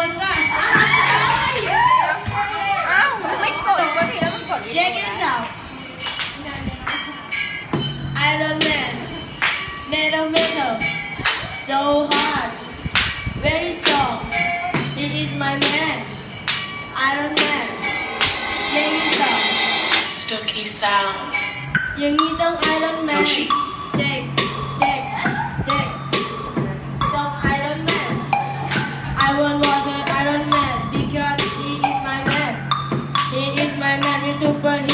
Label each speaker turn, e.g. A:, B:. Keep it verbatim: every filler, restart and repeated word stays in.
A: what's up
B: อ้าวไม่กดปกติแล้วมันกด
A: Check this out Iron Man Metal metal So hard Very strong He is my man Iron Man Check this out
C: Stooky sound
A: อย่างนี้ต้อง Iron Man Check Check Check ต้อง Iron Man I want was an Iron Man because he is my man He is my man with super